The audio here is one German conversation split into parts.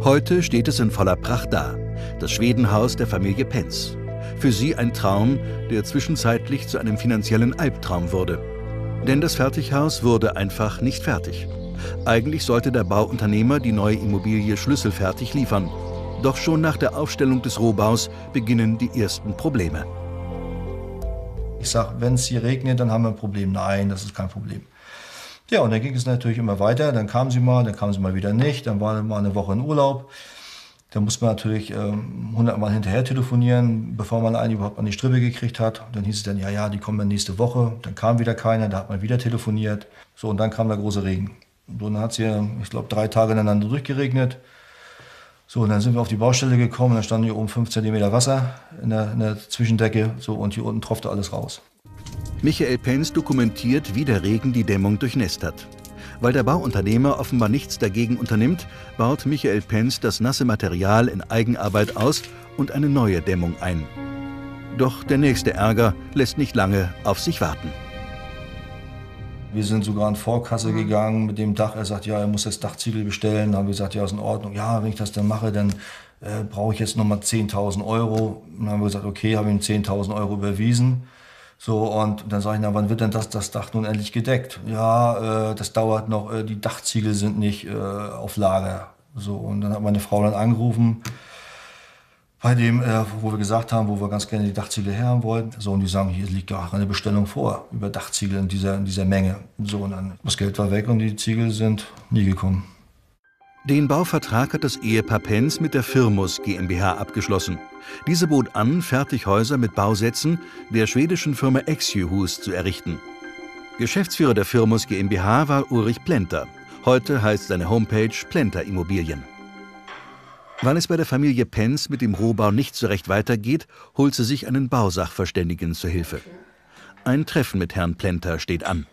Heute steht es in voller Pracht da, das Schwedenhaus der Familie Penz. Für sie ein Traum, der zwischenzeitlich zu einem finanziellen Albtraum wurde. Denn das Fertighaus wurde einfach nicht fertig. Eigentlich sollte der Bauunternehmer die neue Immobilie schlüsselfertig liefern. Doch schon nach der Aufstellung des Rohbaus beginnen die ersten Probleme. Ich sage, wenn es hier regnet, dann haben wir ein Problem. Nein, das ist kein Problem. Ja, und dann ging es natürlich immer weiter. Dann kamen sie mal wieder nicht. Dann war mal eine Woche in Urlaub. Da musste man natürlich 100 Mal hinterher telefonieren, bevor man einen überhaupt an die Strippe gekriegt hat. Dann hieß es dann, ja, die kommen dann nächste Woche. Dann kam wieder keiner, da hat man wieder telefoniert. So, und dann kam der große Regen. So, dann hat es hier, ich glaube, 3 Tage ineinander durchgeregnet. So, und dann sind wir auf die Baustelle gekommen. Und dann stand hier oben 5 cm Wasser in der Zwischendecke. So, und hier unten tropfte alles raus. Michael Penz dokumentiert, wie der Regen die Dämmung durchnässt hat. Weil der Bauunternehmer offenbar nichts dagegen unternimmt, baut Michael Penz das nasse Material in Eigenarbeit aus und eine neue Dämmung ein. Doch der nächste Ärger lässt nicht lange auf sich warten. Wir sind sogar in Vorkasse gegangen mit dem Dach. Er sagt, ja, er muss das Dachziegel bestellen. Dann haben wir gesagt, ja, ist in Ordnung. Ja, wenn ich das dann mache, dann brauche ich jetzt nochmal 10.000 Euro. Dann haben wir gesagt, okay, habe ihm 10.000 Euro überwiesen. So, und dann sage ich, na, wann wird denn das Dach nun endlich gedeckt? Ja, das dauert noch, die Dachziegel sind nicht auf Lager. So, und dann hat meine Frau dann angerufen, bei dem, wo wir gesagt haben, wo wir ganz gerne die Dachziegel her haben wollten. So, und die sagen, hier liegt gar eine Bestellung vor, über Dachziegel in dieser Menge. So, und dann, das Geld war weg und die Ziegel sind nie gekommen. Den Bauvertrag hat das Ehepaar Penz mit der Firmus GmbH abgeschlossen. Diese bot an, Fertighäuser mit Bausätzen der schwedischen Firma Exjuhus zu errichten. Geschäftsführer der Firmus GmbH war Ulrich Plenter. Heute heißt seine Homepage Plenter Immobilien. Weil es bei der Familie Penz mit dem Rohbau nicht so recht weitergeht, holt sie sich einen Bausachverständigen zur Hilfe. Ein Treffen mit Herrn Plenter steht an.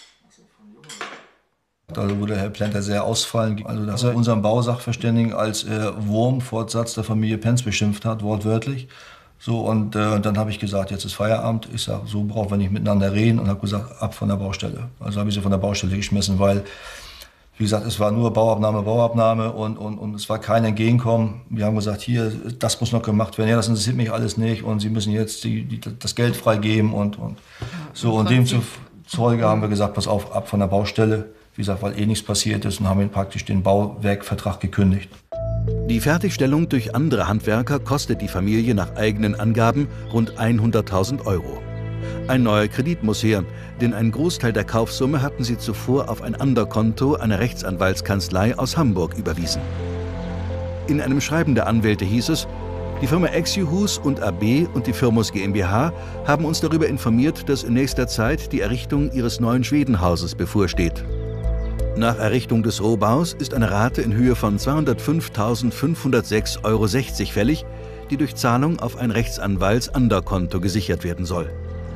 Da würde Herr Plenter sehr ausfallen, also dass er unseren Bausachverständigen als Wurmfortsatz der Familie Penz beschimpft hat, wortwörtlich. So, und dann habe ich gesagt, jetzt ist Feierabend. Ich sage, so brauchen wir nicht miteinander reden, und habe gesagt, ab von der Baustelle. Also habe ich sie von der Baustelle geschmissen, weil, wie gesagt, es war nur Bauabnahme und es war kein Entgegenkommen. Wir haben gesagt, hier, das muss noch gemacht werden. Ja, das interessiert mich alles nicht und Sie müssen jetzt das Geld freigeben und so. Und demzufolge haben wir gesagt, pass auf, ab von der Baustelle. Wie gesagt, weil nichts passiert ist, und haben praktisch den Bauwerkvertrag gekündigt. Die Fertigstellung durch andere Handwerker kostet die Familie nach eigenen Angaben rund 100.000 Euro. Ein neuer Kredit muss her, denn einen Großteil der Kaufsumme hatten sie zuvor auf ein Underkonto einer Rechtsanwaltskanzlei aus Hamburg überwiesen. In einem Schreiben der Anwälte hieß es, die Firma Exjuhus und AB und die Firmus GmbH haben uns darüber informiert, dass in nächster Zeit die Errichtung ihres neuen Schwedenhauses bevorsteht. Nach Errichtung des Rohbaus ist eine Rate in Höhe von 205.506,60 Euro fällig, die durch Zahlung auf ein Rechtsanwalts-Underkonto gesichert werden soll.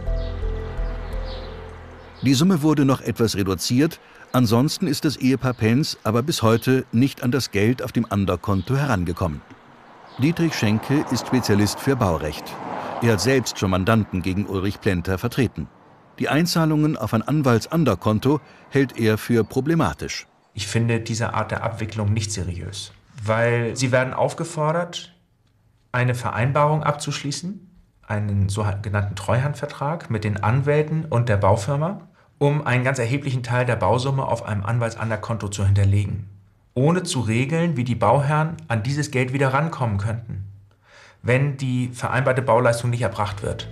Die Summe wurde noch etwas reduziert, ansonsten ist das Ehepaar Penz aber bis heute nicht an das Geld auf dem Underkonto herangekommen. Dietrich Schenke ist Spezialist für Baurecht. Er hat selbst schon Mandanten gegen Ulrich Plenter vertreten. Die Einzahlungen auf ein Anwalts-Underkonto hält er für problematisch. Ich finde diese Art der Abwicklung nicht seriös, weil sie werden aufgefordert, eine Vereinbarung abzuschließen, einen sogenannten Treuhandvertrag mit den Anwälten und der Baufirma, um einen ganz erheblichen Teil der Bausumme auf einem Anwalts-Underkonto zu hinterlegen, ohne zu regeln, wie die Bauherren an dieses Geld wieder rankommen könnten, wenn die vereinbarte Bauleistung nicht erbracht wird.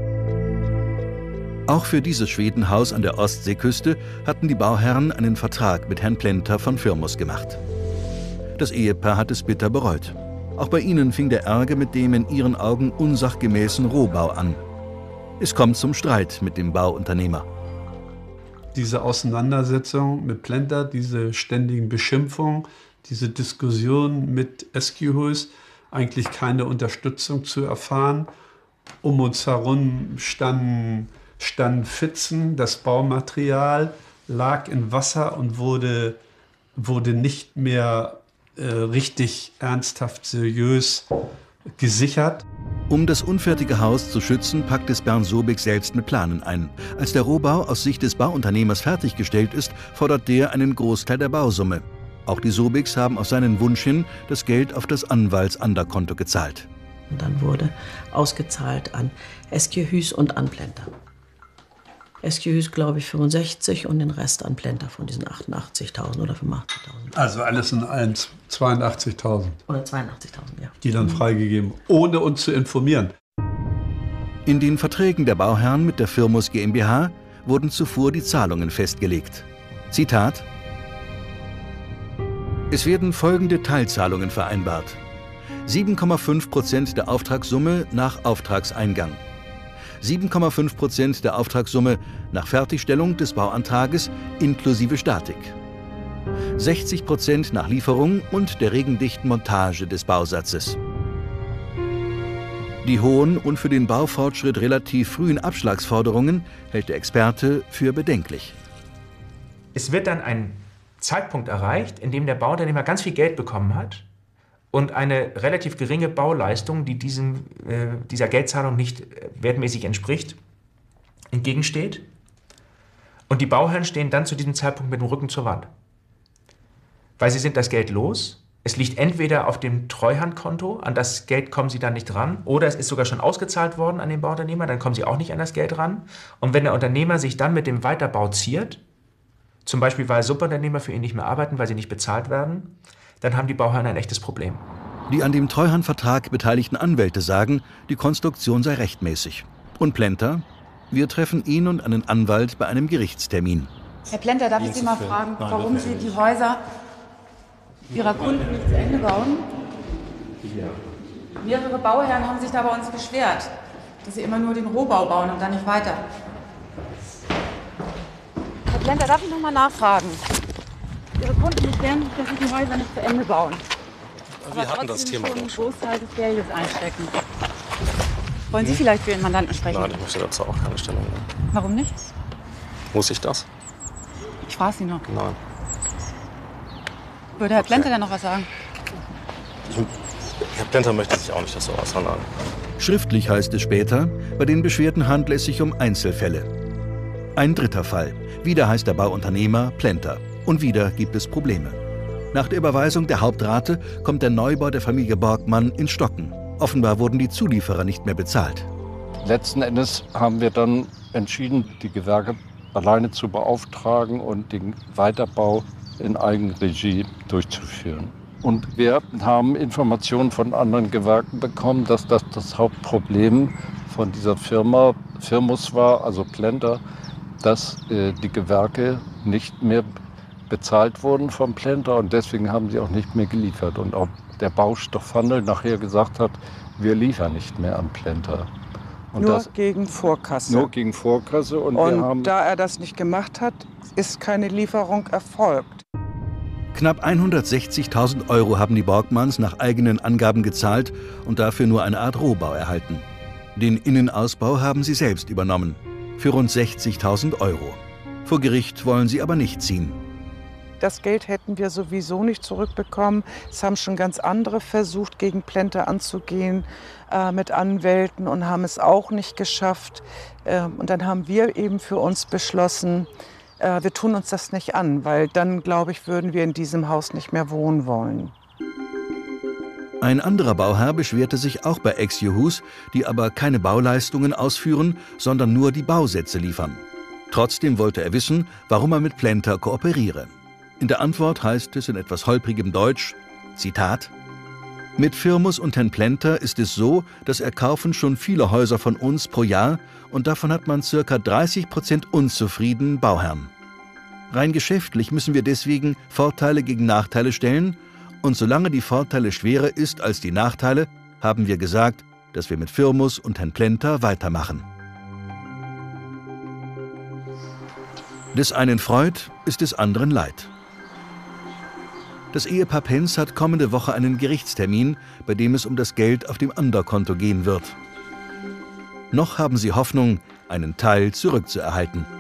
Auch für dieses Schwedenhaus an der Ostseeküste hatten die Bauherren einen Vertrag mit Herrn Plenter von Firmus gemacht. Das Ehepaar hat es bitter bereut. Auch bei ihnen fing der Ärger mit dem in ihren Augen unsachgemäßen Rohbau an. Es kommt zum Streit mit dem Bauunternehmer. Diese Auseinandersetzung mit Plenter, diese ständigen Beschimpfungen, diese Diskussion mit Exjuhus, eigentlich keine Unterstützung zu erfahren. Um uns herum standen Pfützen, das Baumaterial lag in Wasser und wurde nicht mehr richtig ernsthaft, seriös gesichert. Um das unfertige Haus zu schützen, packt es Bernd Sobig selbst mit Planen ein. Als der Rohbau aus Sicht des Bauunternehmers fertiggestellt ist, fordert der einen Großteil der Bausumme. Auch die Sobigs haben auf seinen Wunsch hin das Geld auf das Anwaltsanderkonto gezahlt. Und dann wurde ausgezahlt an Eskihus und an Plenter. Eskihus, glaube ich, 65 und den Rest an Plenter von diesen 88.000 oder 85.000. Also alles in allen 82.000. Oder 82.000, ja. Die dann freigegeben, ohne uns zu informieren. In den Verträgen der Bauherren mit der Firmus GmbH wurden zuvor die Zahlungen festgelegt. Zitat: Es werden folgende Teilzahlungen vereinbart. 7,5% der Auftragssumme nach Auftragseingang. 7,5% der Auftragssumme nach Fertigstellung des Bauantrages inklusive Statik. 60% nach Lieferung und der regendichten Montage des Bausatzes. Die hohen und für den Baufortschritt relativ frühen Abschlagsforderungen hält der Experte für bedenklich. Es wird dann ein Zeitpunkt erreicht, in dem der Bauunternehmer ganz viel Geld bekommen hat und eine relativ geringe Bauleistung, die dieser Geldzahlung nicht wertmäßig entspricht, entgegensteht. Und die Bauherren stehen dann zu diesem Zeitpunkt mit dem Rücken zur Wand. Weil sie sind das Geld los. Es liegt entweder auf dem Treuhandkonto, an das Geld kommen sie dann nicht ran, oder es ist sogar schon ausgezahlt worden an den Bauunternehmer, dann kommen sie auch nicht an das Geld ran. Und wenn der Unternehmer sich dann mit dem Weiterbau ziert, zum Beispiel weil Subunternehmer für ihn nicht mehr arbeiten, weil sie nicht bezahlt werden, dann haben die Bauherren ein echtes Problem. Die an dem Treuhandvertrag beteiligten Anwälte sagen, die Konstruktion sei rechtmäßig. Und Plenter: Wir treffen ihn und einen Anwalt bei einem Gerichtstermin. Herr Plenter, darf ich Sie mal fragen, warum Sie die Häuser Ihrer Kunden nicht zu Ende bauen? Mehrere Bauherren haben sich da bei uns beschwert, dass Sie immer nur den Rohbau bauen und dann nicht weiter. Herr Plenter, darf ich noch mal nachfragen? Ihre Kunden beschweren sich, dass Sie die Häuser nicht zu Ende bauen. Wir hatten das Thema schon doch schon. einen Großteil des Geldes einstecken. Wollen Sie vielleicht für Ihren Mandanten sprechen? Nein, ich möchte dazu auch keine Stellung nehmen. Warum nicht? Muss ich das? Ich frage Sie nur. Nein. Würde Herr Plenter denn noch was sagen? Herr Plenter möchte sich auch nicht dazu äußern. Nein. Schriftlich heißt es später, bei den Beschwerden handle es sich um Einzelfälle. Ein dritter Fall. Wieder heißt der Bauunternehmer Plenter. Und wieder gibt es Probleme. Nach der Überweisung der Hauptrate kommt der Neubau der Familie Borgmann ins Stocken. Offenbar wurden die Zulieferer nicht mehr bezahlt. Letzten Endes haben wir dann entschieden, die Gewerke alleine zu beauftragen und den Weiterbau in Eigenregie durchzuführen. Und wir haben Informationen von anderen Gewerken bekommen, dass das Hauptproblem von dieser Firmus war, also Plenter, dass die Gewerke nicht mehr bezahlt wurden vom Plenter und deswegen haben sie auch nicht mehr geliefert. Und auch der Baustoffhandel nachher gesagt hat, wir liefern nicht mehr an Plenter. Und nur gegen Vorkasse. Nur gegen Vorkasse. Und da er das nicht gemacht hat, ist keine Lieferung erfolgt. Knapp 160.000 € haben die Borgmanns nach eigenen Angaben gezahlt und dafür nur eine Art Rohbau erhalten. Den Innenausbau haben sie selbst übernommen, für rund 60.000 €. Vor Gericht wollen sie aber nicht ziehen. Das Geld hätten wir sowieso nicht zurückbekommen. Es haben schon ganz andere versucht, gegen Plenter anzugehen mit Anwälten und haben es auch nicht geschafft. Und dann haben wir eben für uns beschlossen, wir tun uns das nicht an, weil dann, glaube ich, würden wir in diesem Haus nicht mehr wohnen wollen. Ein anderer Bauherr beschwerte sich auch bei Ex-Juhus, die aber keine Bauleistungen ausführen, sondern nur die Bausätze liefern. Trotzdem wollte er wissen, warum er mit Plenter kooperiere. In der Antwort heißt es in etwas holprigem Deutsch, Zitat: Mit Firmus und Herrn Plenter ist es so, dass kaufen schon viele Häuser von uns pro Jahr und davon hat man ca. 30% unzufrieden Bauherren. Rein geschäftlich müssen wir deswegen Vorteile gegen Nachteile stellen und solange die Vorteile schwerer ist als die Nachteile, haben wir gesagt, dass wir mit Firmus und Herrn Plenter weitermachen. Des einen Freud ist des anderen Leid. Das Ehepaar Penz hat kommende Woche einen Gerichtstermin, bei dem es um das Geld auf dem Anderkonto gehen wird. Noch haben sie Hoffnung, einen Teil zurückzuerhalten.